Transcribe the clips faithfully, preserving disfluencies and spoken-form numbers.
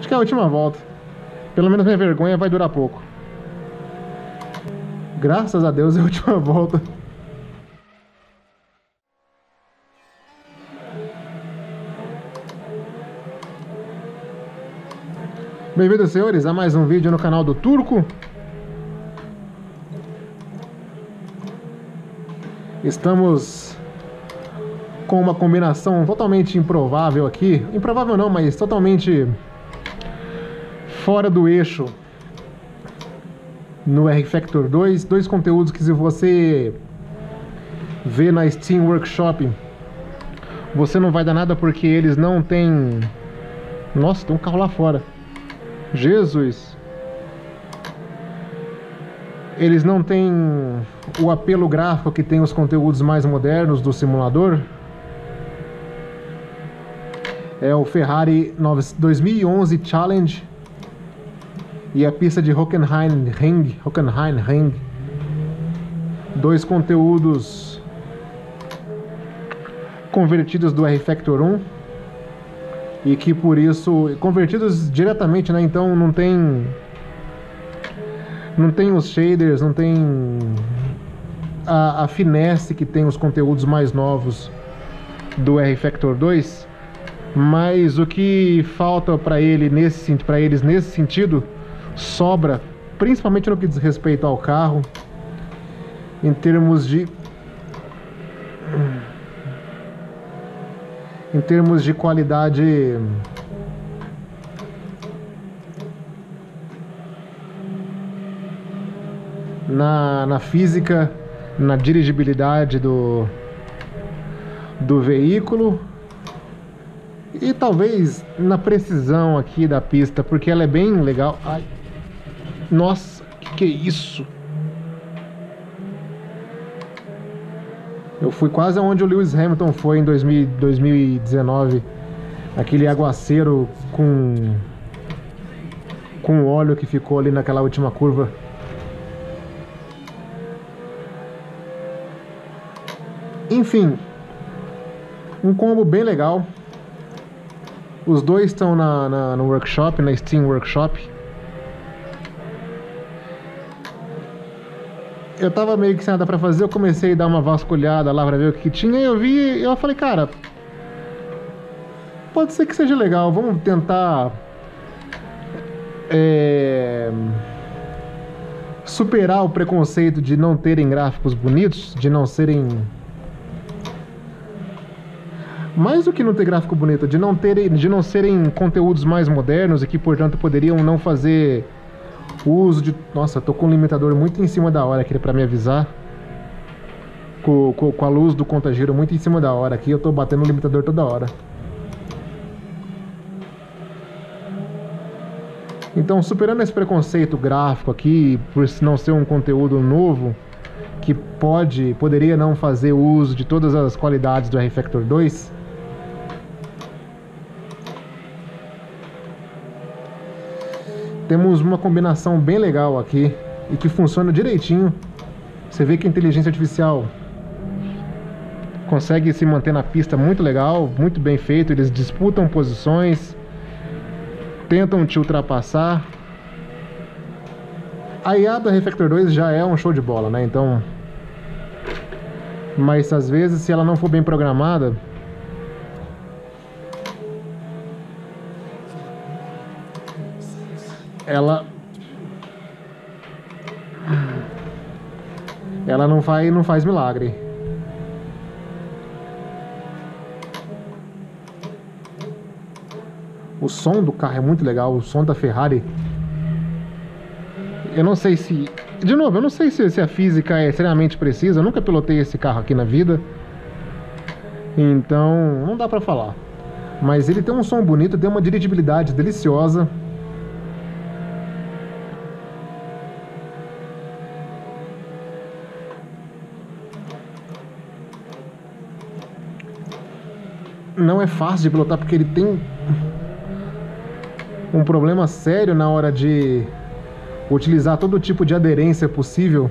Acho que é a última volta. Pelo menos minha vergonha vai durar pouco. Graças a Deus é a última volta. Bem-vindos, senhores, a mais um vídeo no canal do Turco. Estamos com uma combinação totalmente improvável aqui. Improvável não, mas totalmente fora do eixo no R-Factor dois. Dois conteúdos que, se você vê na Steam Workshop, você não vai dar nada, porque eles não têm... Nossa, tem um carro lá fora. Jesus! Eles não têm o apelo gráfico que tem os conteúdos mais modernos do simulador. É o Ferrari dois mil e onze Challenge e a pista de Hockenheimring, Hockenheimring. Dois conteúdos convertidos do R-Factor um e que por isso convertidos diretamente, né? Então não tem não tem os shaders, não tem a, a finesse que tem os conteúdos mais novos do R-Factor dois. Mas o que falta para ele nesse, para eles nesse sentido sobra, principalmente no que diz respeito ao carro, em termos de em termos de qualidade na, na física, na dirigibilidade do, do veículo. E talvez na precisão aqui da pista, porque ela é bem legal. Ai. Nossa, que que é isso? Eu fui quase aonde o Lewis Hamilton foi em dois mil, dois mil e dezenove. Aquele aguaceiro com com óleo que ficou ali naquela última curva. Enfim, um combo bem legal. Os dois estão na, na, no workshop, na Steam Workshop. Eu tava meio que sem nada pra fazer, eu comecei a dar uma vasculhada lá pra ver o que tinha, e eu vi, e eu falei, cara, pode ser que seja legal, vamos tentar é, superar o preconceito de não terem gráficos bonitos, de não serem... Mais do que não ter gráfico bonito, de não terem, de não serem conteúdos mais modernos e que, portanto, poderiam não fazer uso de... Nossa, tô com um limitador muito em cima da hora aqui pra me avisar. Com, com, com a luz do conta-giro muito em cima da hora aqui, eu tô batendo o limitador toda hora. Então, superando esse preconceito gráfico aqui, por não ser um conteúdo novo, que pode, poderia não fazer uso de todas as qualidades do R-Factor dois, temos uma combinação bem legal aqui e que funciona direitinho. Você vê que a inteligência artificial consegue se manter na pista muito legal, muito bem feito. Eles disputam posições, tentam te ultrapassar. A I A do R-Factor dois já é um show de bola, né? Então, mas às vezes, se ela não for bem programada, ela ela não faz, não faz milagre. O som do carro é muito legal, o som da Ferrari. Eu não sei se... De novo, eu não sei se, se a física é extremamente precisa. Eu nunca pilotei esse carro aqui na vida, então não dá pra falar. Mas ele tem um som bonito, tem uma dirigibilidade deliciosa. Não é fácil de pilotar, porque ele tem um problema sério na hora de utilizar todo tipo de aderência possível.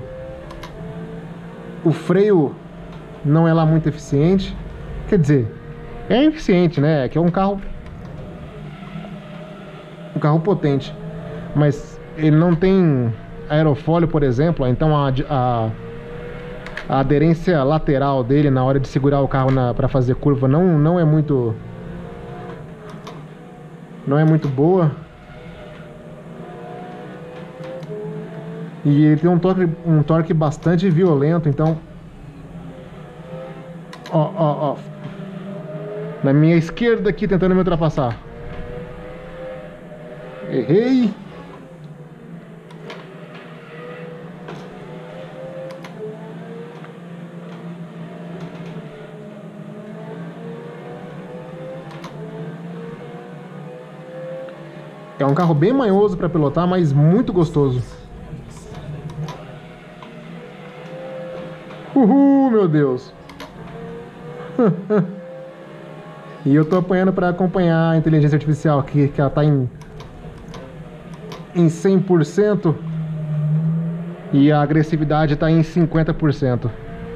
O freio não é lá muito eficiente. Quer dizer, é eficiente, né? É que é um carro um carro potente, mas ele não tem aerofólio, por exemplo, então a, a, a aderência lateral dele na hora de segurar o carro para fazer curva não, não é muito não é muito boa. E ele tem um torque, um torque bastante violento, então ó, ó, ó, na minha esquerda aqui tentando me ultrapassar. Errei. É um carro bem manhoso para pilotar, mas muito gostoso. Uhul, meu Deus. E eu tô apanhando para acompanhar a inteligência artificial aqui, que ela tá em em cem por cento e a agressividade tá em cinquenta por cento.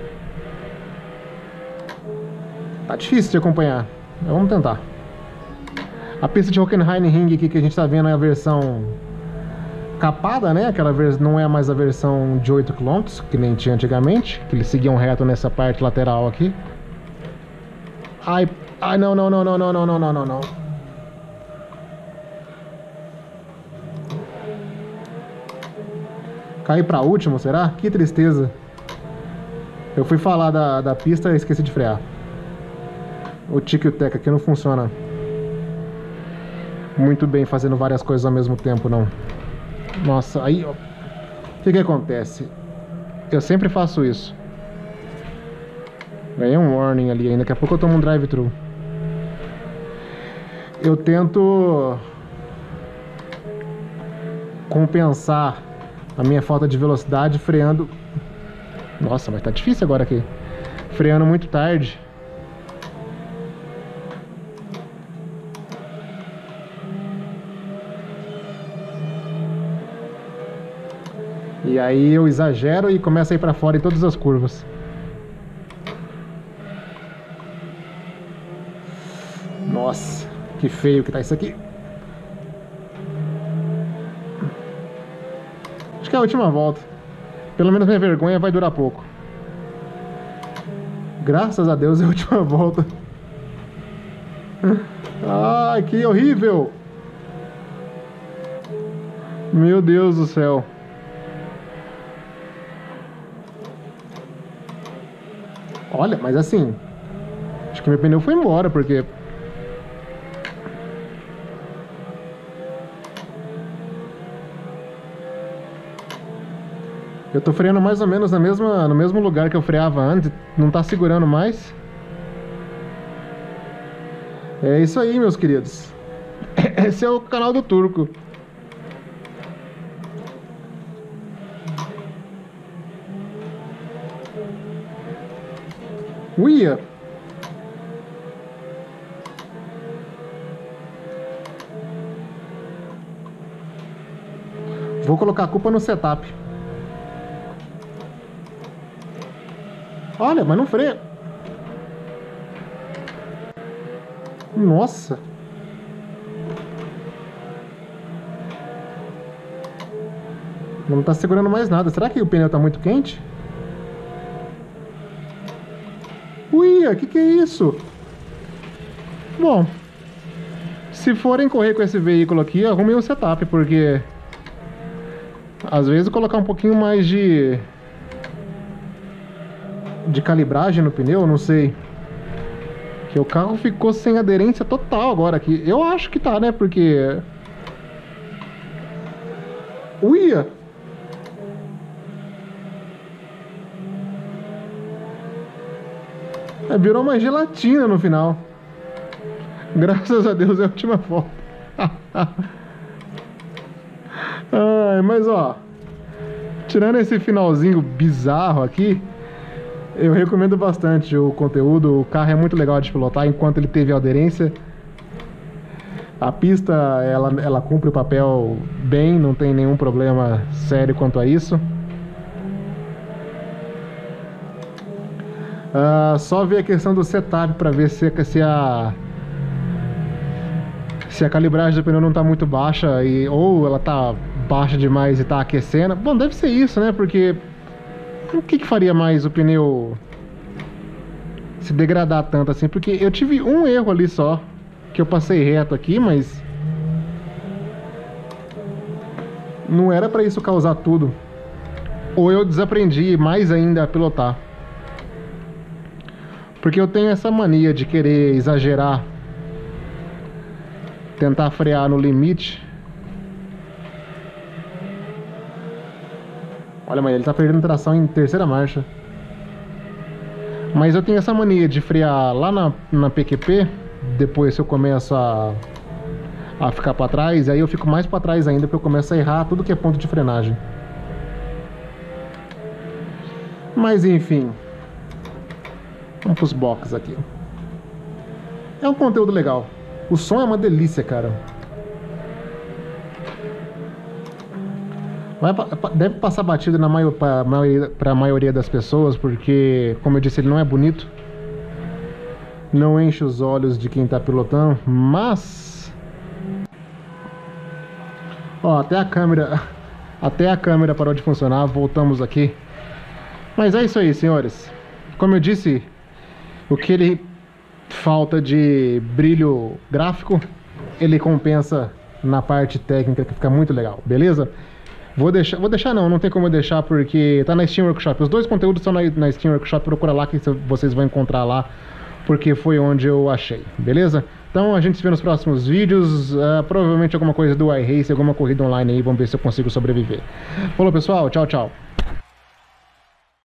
Tá difícil de acompanhar. Vamos tentar. A pista de Hockenheimring aqui que a gente tá vendo é a versão capada, né? Aquela vez não é mais a versão de oito quilômetros, que nem tinha antigamente, que eles seguiam reto nessa parte lateral aqui. Ai, ai, não, não, não, não, não, não, não, não, não, não. Caí pra último, será? Que tristeza. Eu fui falar da, da pista e esqueci de frear. O tic e o teca aqui não funciona muito bem fazendo várias coisas ao mesmo tempo, não. Nossa, aí, ó. O que que acontece? Eu sempre faço isso. Ganhei um warning ali ainda. Daqui a pouco eu tomo um drive-thru. Eu tento compensar a minha falta de velocidade freando. Nossa, mas tá difícil agora aqui. Freando muito tarde. E aí eu exagero e começo a ir pra fora em todas as curvas. Nossa, que feio que tá isso aqui. Acho que é a última volta. Pelo menos minha vergonha vai durar pouco. Graças a Deus é a última volta. Ai, que horrível! Meu Deus do céu. Olha, mas assim, acho que meu pneu foi embora, porque eu tô freando mais ou menos na mesma, no mesmo lugar que eu freava antes, não tá segurando mais. É isso aí, meus queridos. Esse é o canal do Turco. Uia! Vou colocar a culpa no setup. Olha, mas não freia. Nossa. Não tá segurando mais nada. Será que o pneu tá muito quente? Uia, que que é isso? Bom, se forem correr com esse veículo aqui, arrumem um setup, porque às vezes colocar um pouquinho mais de de calibragem no pneu, não sei, que o carro ficou sem aderência total agora aqui. Eu acho que tá, né? Porque uia! É, virou uma gelatina no final. Graças a Deus é a última volta. Ai, mas ó, tirando esse finalzinho bizarro aqui, eu recomendo bastante o conteúdo. O carro é muito legal de pilotar enquanto ele teve aderência. A pista, ela, ela cumpre o papel bem, não tem nenhum problema sério quanto a isso. Uh, só ver a questão do setup para ver se, se a Se a calibragem do pneu não tá muito baixa, e, ou ela tá baixa demais e tá aquecendo. Bom, deve ser isso, né? Porque o que que faria mais o pneu se degradar tanto assim? Porque eu tive um erro ali só, que eu passei reto aqui, mas não era pra isso causar tudo. Ou eu desaprendi mais ainda a pilotar. Porque eu tenho essa mania de querer exagerar, tentar frear no limite. Olha, mas ele tá perdendo tração em terceira marcha. Mas eu tenho essa mania de frear lá na, na P Q P. Depois eu começo a, a ficar pra trás. Aí eu fico mais pra trás ainda, porque eu começo a errar tudo que é ponto de frenagem. Mas enfim, vamos pros boxes aqui. É um conteúdo legal. O som é uma delícia, cara. Vai, deve passar batido na maior, pra, maioria, pra maioria das pessoas, porque, como eu disse, ele não é bonito. Não enche os olhos de quem tá pilotando, mas... Ó, até a câmera... Até a câmera parou de funcionar, voltamos aqui. Mas é isso aí, senhores. Como eu disse, o que ele falta de brilho gráfico, ele compensa na parte técnica, que fica muito legal, beleza? Vou deixar, vou deixar não, não tem como eu deixar, porque tá na Steam Workshop. Os dois conteúdos estão na, na Steam Workshop, procura lá que vocês vão encontrar lá, porque foi onde eu achei, beleza? Então a gente se vê nos próximos vídeos, uh, provavelmente alguma coisa do iRace, alguma corrida online aí, vamos ver se eu consigo sobreviver. Falou pessoal, tchau, tchau.